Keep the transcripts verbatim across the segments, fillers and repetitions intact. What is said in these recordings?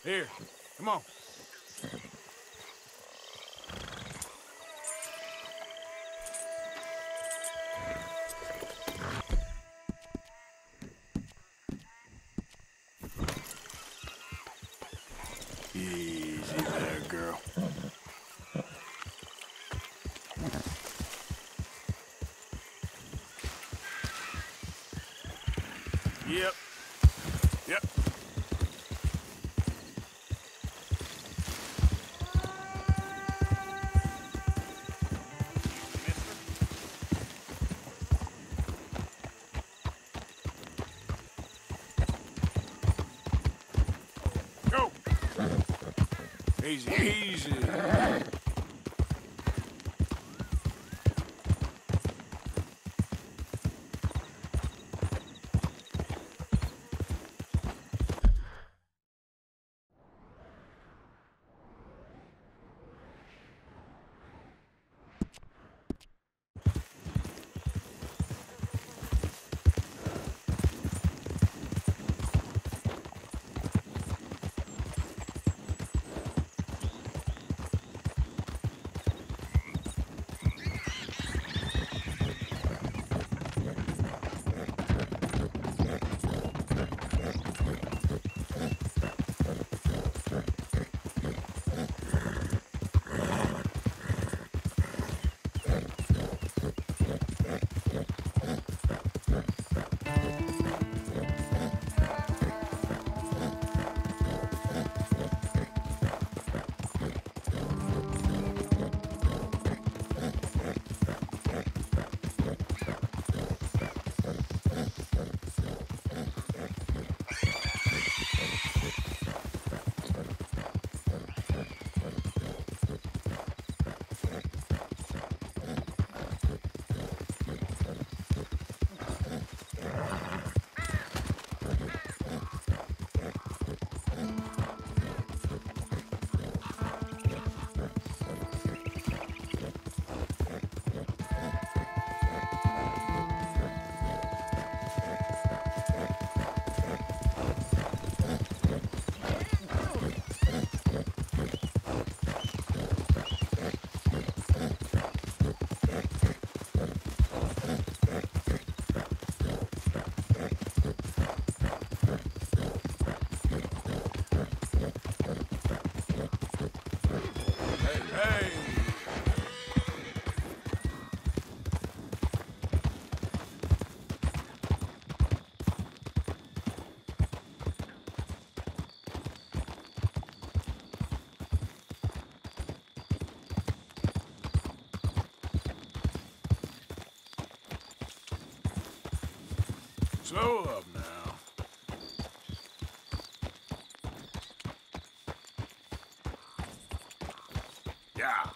Here, come on. Easy there, girl. Yep. Yep. Go. Easy, easy. Hey. Slow up now. Yeah.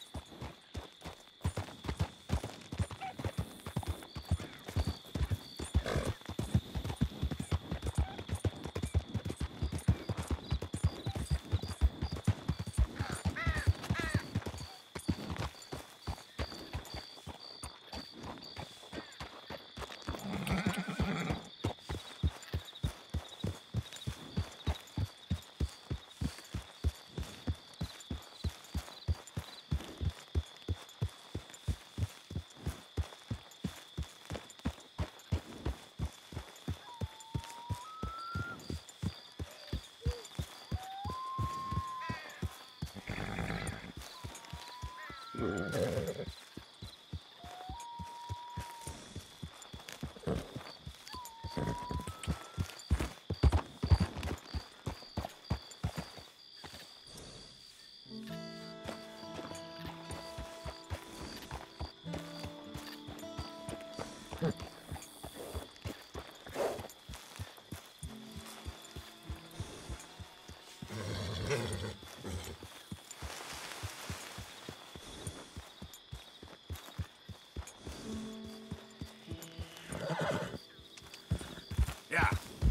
Yeah.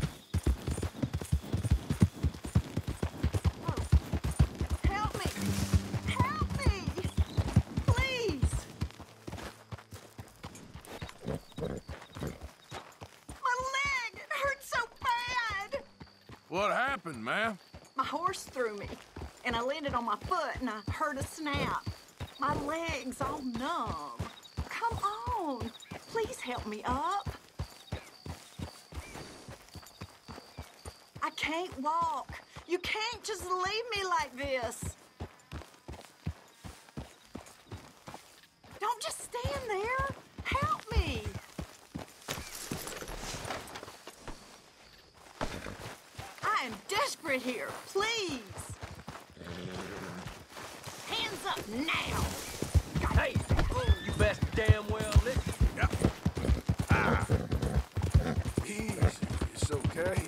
Help me! Help me! Please! My leg! It hurts so bad! What happened, ma'am? My horse threw me, and I landed on my foot, and I heard a snap. My legs all numb. Come on, please help me up. I can't walk. You can't just leave me like this. Don't just stand there. Help me. I am desperate here. Please. Hands up now. Hey, you best damn well listen. Yeah. Ah. Easy. It's okay.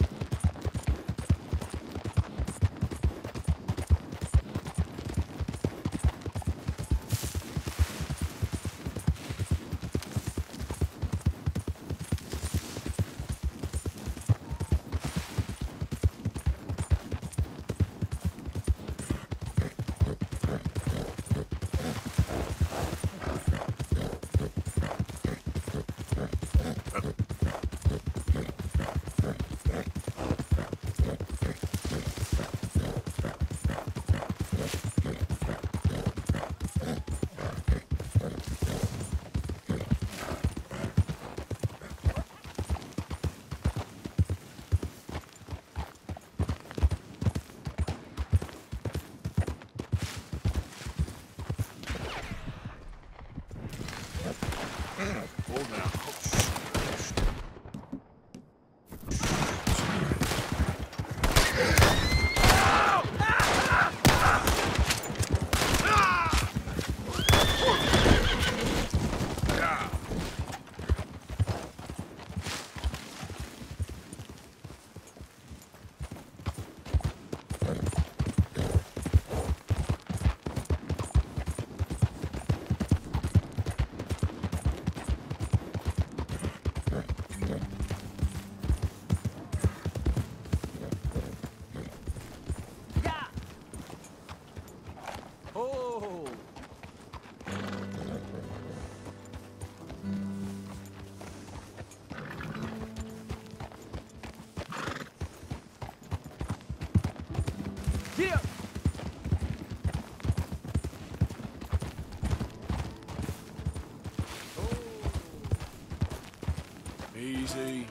Hold now. Oh, get up. Easy.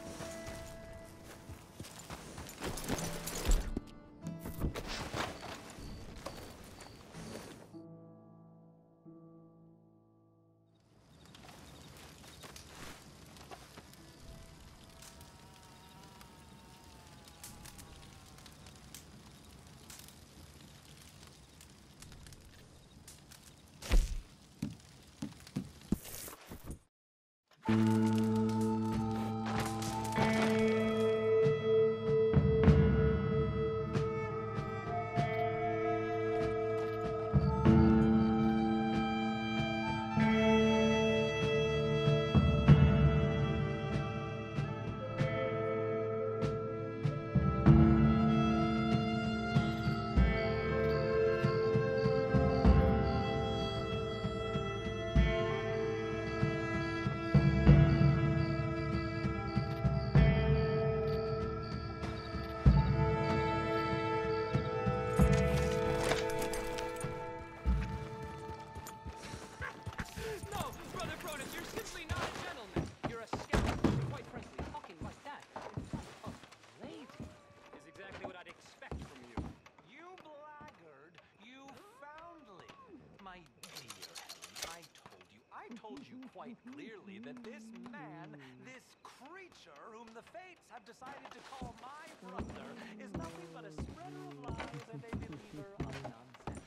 No, Brother Protus, you're simply not a gentleman. You're a scoundrel. Quite frankly, talking like that in front of a lady is exactly what I'd expect from you. You blackguard, you foundling. My dear Helen, I told you, I told you quite clearly that this man, this creature whom the fates have decided to call my brother, is nothing but a spreader of lies and a believer of nonsense.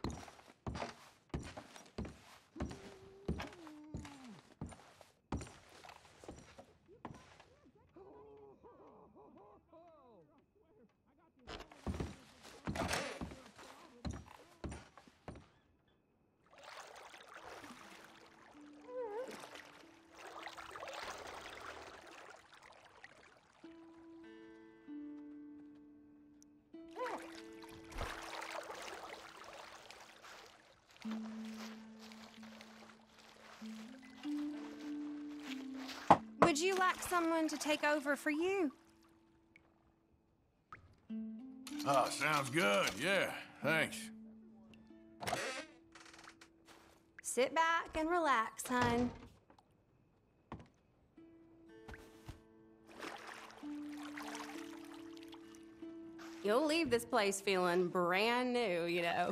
Would you like someone to take over for you? Oh, sounds good. Yeah, thanks. Sit back and relax, hun. You'll leave this place feeling brand new, you know.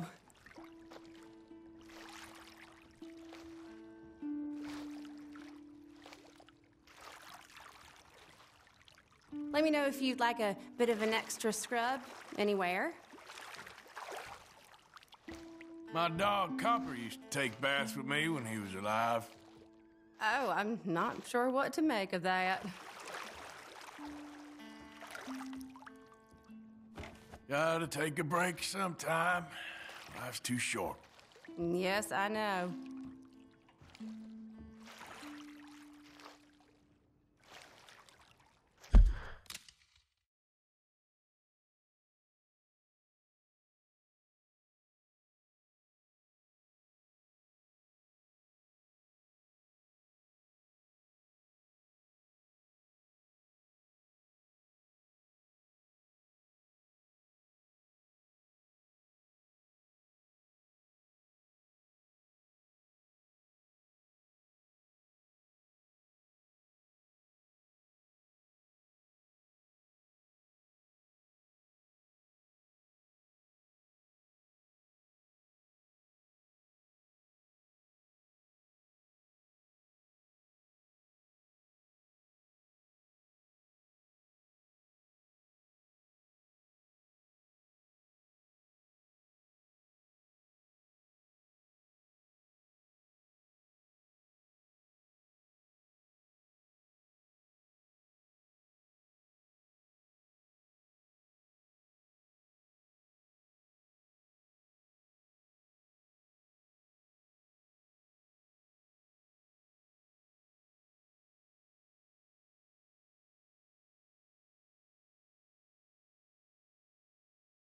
Let me know if you'd like a bit of an extra scrub anywhere. My dog Copper used to take baths with me when he was alive. Oh, I'm not sure what to make of that. Gotta take a break sometime. Life's too short. Yes, I know.